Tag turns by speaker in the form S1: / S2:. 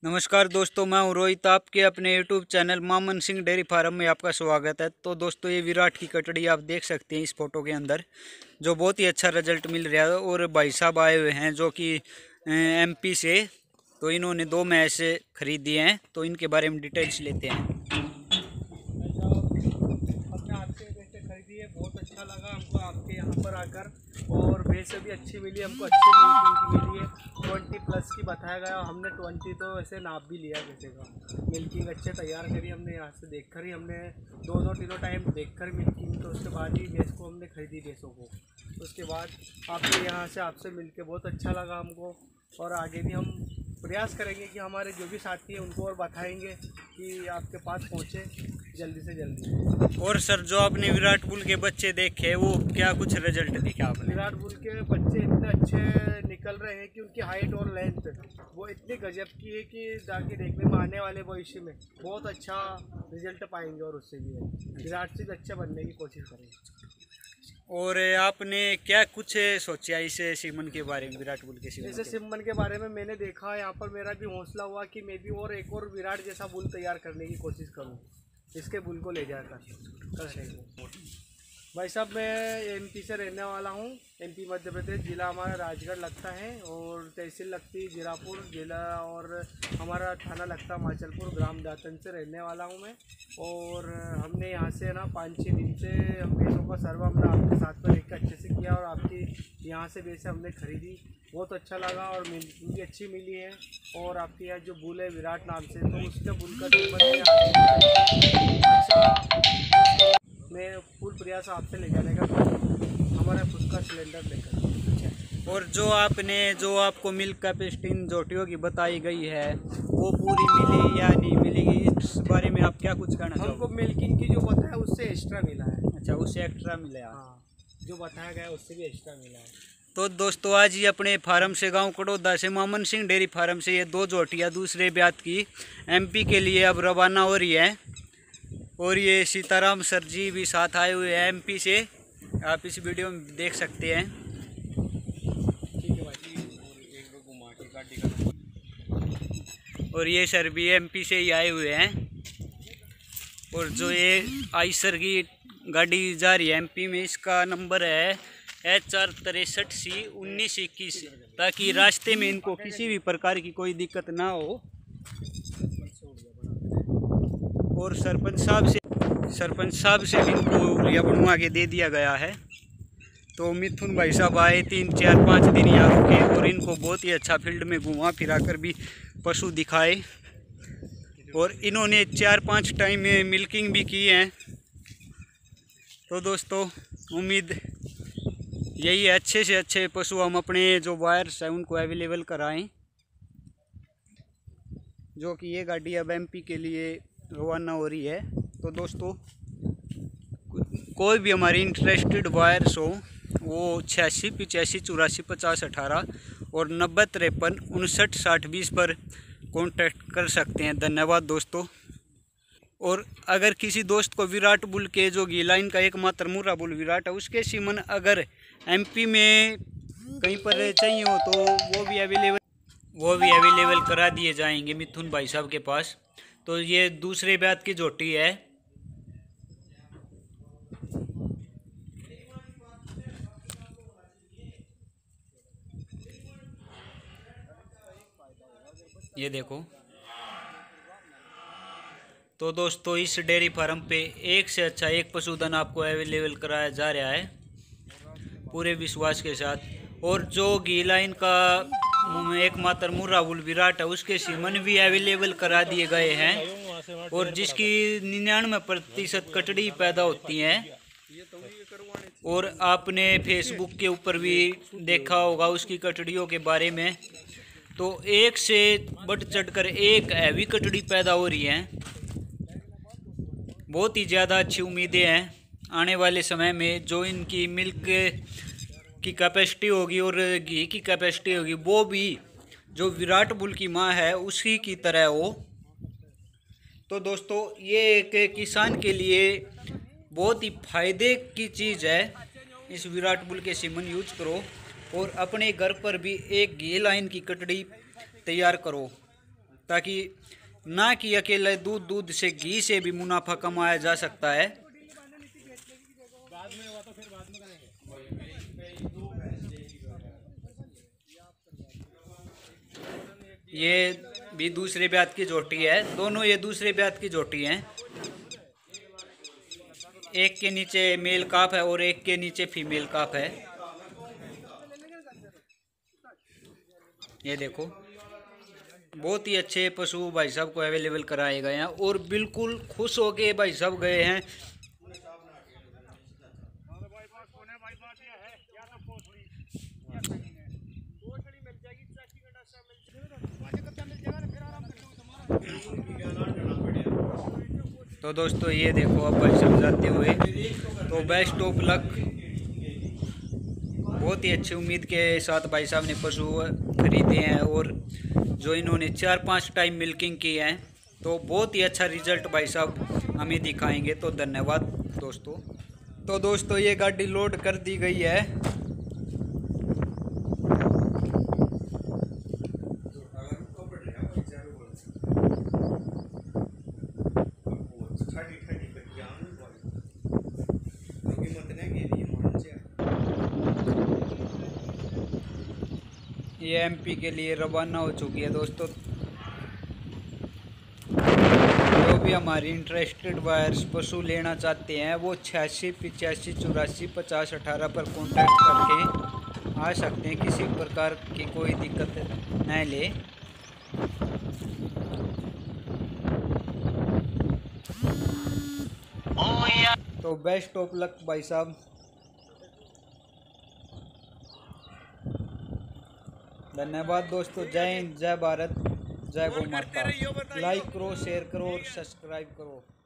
S1: नमस्कार दोस्तों, मैं हूं रोहित। आपके अपने YouTube channel Maman Singh dairy farm में आपका स्वागत है। तो दोस्तों, ये विराट की कटड़ी आप देख सकते हैं इस फोटो के अंदर, जो बहुत ही अच्छा रिजल्ट मिल रहा है। और भाई साहब आए हुए हैं जो कि एमपी से। तो इन्होंने 2 मैच खरीद दिए हैं, तो इनके बारे में डिटेल्स लेते हैं।
S2: हमने आपसे वैसे खरीदी है, बहुत अच्छा लगा हमको आपके यहाँ पर आकर। और वैसे भी अच्छी मिली हमको, अच्छी मिल्किंग की मिली है। 20+ की बताया गया, हमने 20 तो वैसे नाप भी लिया वैसे का। मिल्किंग अच्छे तैयार करी हमने, यहाँ से देखकर ही हमने 2-3 टाइम देखकर मिल्किंग, तो उसके बाद ही भैंस को हमने खरीदी भैंसों को। उसके बाद आपके यहाँ से आपसे मिलके बहुत अच्छा लगा हमको। और आगे भी हम प्रयास करेंगे कि हमारे जो भी साथी हैं उनको और बताएंगे कि आपके पास पहुँचे जल्दी से जल्दी।
S1: और सर, जो आपने विराट बुल के बच्चे देखे वो क्या कुछ रिजल्ट दिखे आपने?
S2: विराट बुल के बच्चे इतने अच्छे निकल रहे हैं कि उनकी हाइट और लेंथ वो इतनी गजब की है कि ताकि देखने में आने वाले भविष्य में बहुत अच्छा रिजल्ट पाएंगे। और उससे भी विराट से भी अच्छा बनने की कोशिश करेंगे।
S1: और आपने क्या कुछ सोचा इस सीमन के बारे में, विराट बुल के सीमन
S2: जैसे सिमन के बारे में मैंने देखा, यहाँ पर मेरा भी हौसला हुआ कि मैं भी और एक और विराट जैसा बुल तैयार करने की कोशिश करूँ, इसके बुल को ले जाकर। भाई साहब, मैं एमपी से रहने वाला हूँ। एमपी मध्य प्रदेश, ज़िला हमारा राजगढ़ लगता है और तहसील लगती जीरापुर जिला, और हमारा थाना लगता माचलपुर, ग्राम दातन से रहने वाला हूँ मैं। और हमने यहाँ से ना 5-6 दिन से हम भैंसों का सर्वा हमने आपके साथ में लेकर अच्छे से किया। और आपकी यहाँ से भैंसें हमने खरीदी, बहुत अच्छा लगा और मिल्किंग भी अच्छी मिली है। और आपके यहाँ जो बुल है विराट नाम से, तो उसके बुल का अच्छा, मैं फुल प्रयास आपसे ले जाने का, हमारा खुद का सिलेंडर लेकर।
S1: और जो आपको मिल्क कैपेसिटी इन जोटियों की बताई गई है वो पूरी मिली या नहीं मिलेगी, इस बारे में आप क्या कुछ कहना चाहोगे?
S2: हमको मिल्किंग की जो बताया उससे एक्स्ट्रा मिला है।
S1: अच्छा, उससे एक्स्ट्रा मिला?
S2: हाँ, जो बताया गया उससे भी एक्स्ट्रा मिला है।
S1: तो दोस्तों, आज ही अपने फार्म से, गांव कड़ौदा से, मामन सिंह डेयरी फार्म से ये 2 जोटियाँ दूसरे ब्यात की एमपी के लिए अब रवाना हो रही है। और ये सीताराम सर जी भी साथ आए हुए हैं एमपी से, आप इस वीडियो में देख सकते हैं। और ये सर भी एमपी से ही आए हुए हैं। और जो ये आइसर की गाड़ी जा रही है एमपी में, इसका नंबर है HR63C1921, ताकि रास्ते में इनको किसी भी प्रकार की कोई दिक्कत ना हो। और सरपंच साहब से इनको लिया बनवा के दे दिया गया है। तो मिथुन भाई साहब आए 3-4-5 दिन यहाँ रुके और इनको बहुत ही अच्छा फील्ड में घुमा फिरा कर भी पशु दिखाए। और इन्होंने 4-5 टाइम में मिल्किंग भी की है। तो दोस्तों, उम्मीद यही है अच्छे से अच्छे पशु हम अपने जो बायर्स हैं उनको अवेलेबल कराएं। जो कि ये गाड़ी अब एमपी के लिए रवाना हो रही है। तो दोस्तों, कोई भी हमारी इंटरेस्टेड बायर्स हो वो 86 85 84 50 18 और 90 53 59 60 20 पर कांटेक्ट कर सकते हैं। धन्यवाद दोस्तों। और अगर किसी दोस्त को विराट बुल के जो गीलाइन का एकमात्र मुर्रा बुल विराट है उसके सीमन अगर एमपी में कहीं पर चाहिए हो तो वो भी अवेलेबल करा दिए जाएंगे मिथुन भाई साहब के पास। तो ये दूसरे ब्यात की जोटी है। ये देखो। तो दोस्तों, इस डेयरी फार्म पे एक से अच्छा एक पशुधन आपको अवेलेबल कराया जा रहा है पूरे विश्वास के साथ। और जो गीलाइन का एकमात्र मुर्रा बुल विराट है उसके सीमन भी अवेलेबल करा दिए गए हैं। और जिसकी 99% कटड़ी पैदा होती हैं। और आपने फेसबुक के ऊपर भी देखा होगा उसकी कटड़ियों के बारे में। तो एक से बढ़ चढ़कर एक हैवी कटड़ी पैदा हो रही है। बहुत ही ज़्यादा अच्छी उम्मीदें हैं आने वाले समय में। जो इनकी मिल्क की कैपेसिटी होगी और घी की कैपेसिटी होगी वो भी जो विराट बुल की माँ है उसी की तरह हो। तो दोस्तों, ये एक किसान के लिए बहुत ही फायदे की चीज़ है। इस विराट बुल के सीमन यूज करो और अपने घर पर भी एक घी लाइन की कटड़ी तैयार करो ताकि ना कि अकेले दूध से घी से भी मुनाफा कमाया जा सकता है। ये भी दूसरे ब्यात की जोटी है, दोनों ये दूसरे ब्यात की जोटी हैं। एक के नीचे मेल काफ है और एक के नीचे फीमेल काफ है। ये देखो बहुत ही अच्छे पशु भाई साहब को अवेलेबल कराए गए हैं और बिल्कुल खुश होके भाई साहब गए हैं। तो दोस्तों ये देखो अब भाई साहब जाते हुए, तो बेस्ट ऑफ लक। बहुत ही अच्छी उम्मीद के साथ भाई साहब ने पशु खरीदे हैं और जो इन्होंने 4-5 टाइम मिल्किंग की है, तो बहुत ही अच्छा रिजल्ट भाई साहब हमें दिखाएंगे। तो धन्यवाद दोस्तों। तो दोस्तों ये गाड़ी लोड कर दी गई है। ये एमपी के लिए रवाना हो चुकी है दोस्तों। जो भी हमारी इंटरेस्टेड बायर्स पशु लेना चाहते हैं वो 86 85 84 50 18 पर कॉन्टैक्ट करके आ सकते हैं। किसी प्रकार की कोई दिक्कत न ले। तो बेस्ट ऑफ लक भाई साहब। धन्यवाद दोस्तों। जय हिंद, जय भारत, जय गौ माता। लाइक करो, शेयर करो और सब्सक्राइब करो।